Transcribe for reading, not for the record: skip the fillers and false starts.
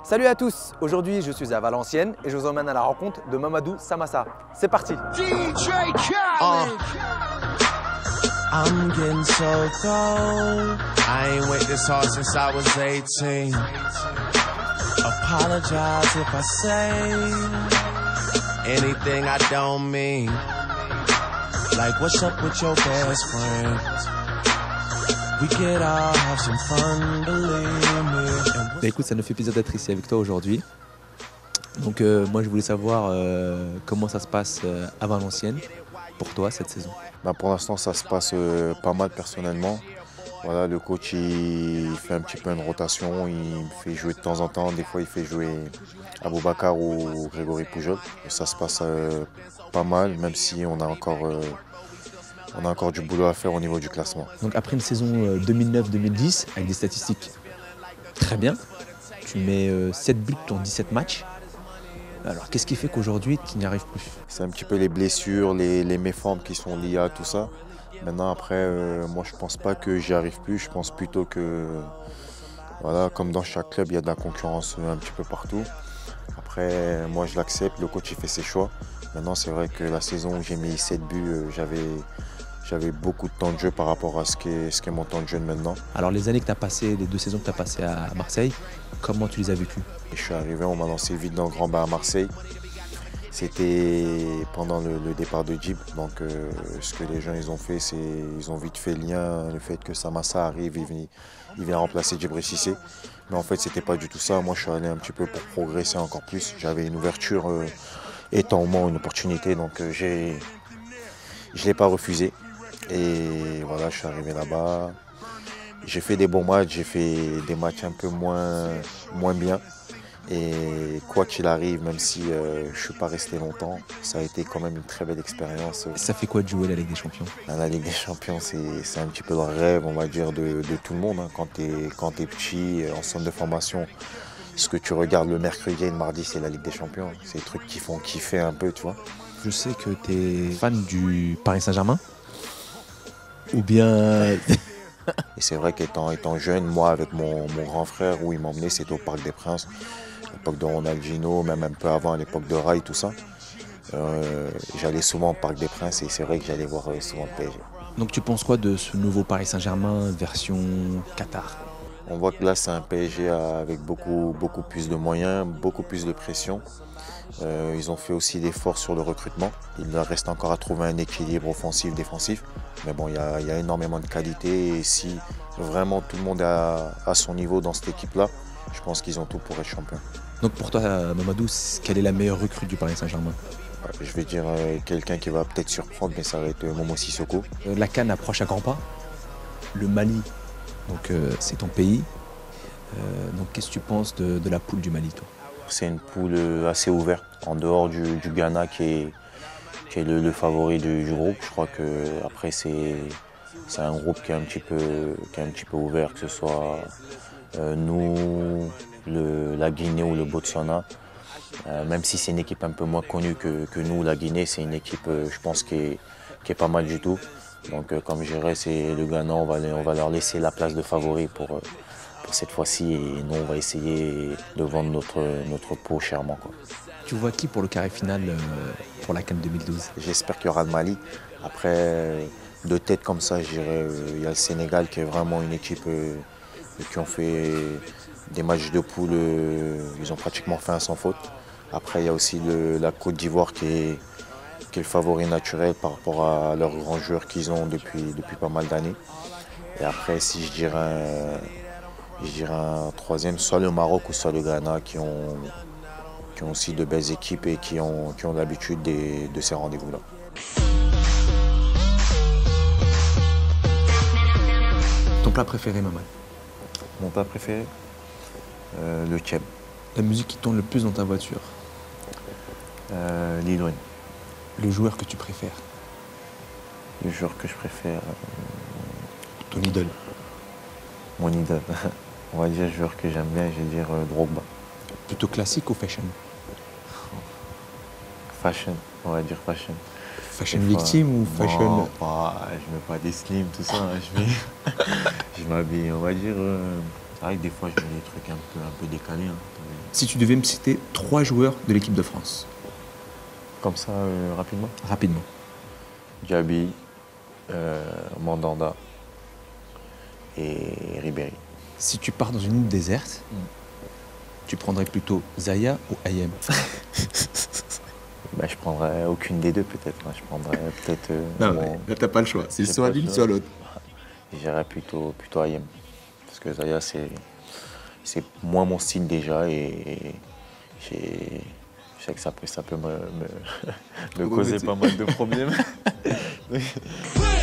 Salut à tous, aujourd'hui je suis à Valenciennes et je vous emmène à la rencontre de Mamadou Samassa. C'est parti. DJ Khaled. I'm getting so cold. I ain't went this hard since I was 18. Apologize if I say anything I don't mean. Like what's up with your best friend? We could all have some fun, believe me. Bah écoute, ça nous fait plaisir d'être ici avec toi aujourd'hui. Donc moi je voulais savoir comment ça se passe à Valenciennes pour toi cette saison. Bah pour l'instant ça se passe pas mal personnellement. Voilà, le coach il fait un petit peu une rotation, il fait jouer de temps en temps, des fois il fait jouer Aboubacar ou Grégory Pujol. Ça se passe pas mal, même si on a encore du boulot à faire au niveau du classement. Donc après une saison 2009-2010 avec des statistiques très bien, tu mets 7 buts en 17 matchs. Alors qu'est-ce qui fait qu'aujourd'hui tu n'y arrives plus? C'est un petit peu les blessures, les méformes qui sont liées à tout ça. Maintenant après, moi je pense pas que j'y arrive plus, je pense plutôt que, voilà, comme dans chaque club, il y a de la concurrence un petit peu partout. Après, moi je l'accepte, le coach il fait ses choix. Maintenant c'est vrai que la saison où j'ai mis 7 buts, j'avais beaucoup de temps de jeu par rapport à ce qu'est mon temps de jeu de maintenant. Alors les années que tu as passées, les 2 saisons que tu as passées à Marseille, comment tu les as vécues? Je suis arrivé, on m'a lancé vite dans le grand bain à Marseille. C'était pendant le départ de Djib. Donc ce que les gens ils ont fait, c'est ils ont vite fait le lien, le fait que Samassa arrive, il vient remplacer Djibril Cissé. Mais en fait, c'était pas du tout ça. Moi, je suis allé un petit peu pour progresser encore plus. J'avais une ouverture étant au moins une opportunité, donc je ne l'ai pas refusé. Et voilà, je suis arrivé là-bas. J'ai fait des bons matchs, j'ai fait des matchs un peu moins bien. Et quoi qu'il arrive, même si je ne suis pas resté longtemps, ça a été quand même une très belle expérience. Ça fait quoi de jouer la Ligue des Champions? La Ligue des Champions, c'est un petit peu le rêve, on va dire, de tout le monde. Quand tu es petit, en centre de formation, ce que tu regardes le mercredi et le mardi, c'est la Ligue des Champions. C'est des trucs qui font kiffer un peu, tu vois. Je sais que tu es fan du Paris Saint-Germain. Ou bien... Et c'est vrai qu'étant jeune, moi, avec mon grand frère, où il m'emmenait, c'était au Parc des Princes. À l'époque de Ronaldinho, même un peu avant, à l'époque de Rai, tout ça. J'allais souvent au Parc des Princes et c'est vrai que j'allais voir souvent le PSG. Donc tu penses quoi de ce nouveau Paris Saint-Germain version Qatar? On voit que là, c'est un PSG avec beaucoup plus de moyens, beaucoup plus de pression. Ils ont fait aussi l'effort sur le recrutement. Il leur reste encore à trouver un équilibre offensif-défensif. Mais bon, il y a énormément de qualité et si vraiment tout le monde est à son niveau dans cette équipe-là, je pense qu'ils ont tout pour être champion. Donc pour toi, Mamadou, quelle est la meilleure recrue du Paris Saint-Germain? Je vais dire quelqu'un qui va peut-être surprendre, mais ça va être Momo Sissoko. La CAN approche à grands pas. Le Mali, donc c'est ton pays. Donc qu'est-ce que tu penses de la poule du Mali, toi? C'est une poule assez ouverte, en dehors du Ghana qui est le favori du groupe. Je crois qu'après c'est un groupe qui est un petit peu ouvert, que ce soit nous, la Guinée ou le Botswana. Même si c'est une équipe un peu moins connue que nous, la Guinée, c'est une équipe, je pense, qui est pas mal du tout. Donc comme je dirais, c'est le Ghana, on va leur laisser la place de favori pour cette fois-ci et nous, on va essayer de vendre notre peau chèrement, quoi. Tu vois qui pour le carré final pour la CAN 2012? J'espère qu'il y aura le Mali. Après, de tête comme ça, je dirais, il y a le Sénégal qui est vraiment une équipe qui ont fait des matchs de poule, ils ont pratiquement fait un sans faute. Après, il y a aussi la Côte d'Ivoire qui est le favori naturel par rapport à leurs grands joueurs qu'ils ont depuis pas mal d'années. Et après, si je dirais un troisième, soit le Maroc ou soit le Ghana qui ont aussi de belles équipes et qui ont l'habitude de ces rendez-vous-là. Ton plat préféré, Mamad? Mon plat préféré, le tchèp. La musique qui tourne le plus dans ta voiture? Lil Wayne. Le joueur que tu préfères? Le joueur que je préfère, Ton idole? mon idole. On va dire le joueur que j'aime bien, je vais dire Drogba. Plutôt classique ou fashion? Fashion, on va dire fashion. Fashion victime ou fashion? Non, je mets pas des slims, tout ça. Je m'habille, on va dire C'est vrai que des fois, je mets des trucs un peu décalés. Hein. Si tu devais me citer 3 joueurs de l'équipe de France, Comme ça, rapidement. rapidement. Diaby, Mandanda et Ribéry. Si tu pars dans une île déserte, tu prendrais plutôt Zaya ou Ayem? Bah, je prendrais aucune des deux peut-être. Hein. Je prendrais peut-être. là t'as pas le choix. C'est J'ai soit pas le l'une, choix. soit l'autre. J'irais plutôt Ayem. Parce que Zaya, c'est moins mon style déjà et je sais que ça peut me causer Remonter. pas mal de problèmes.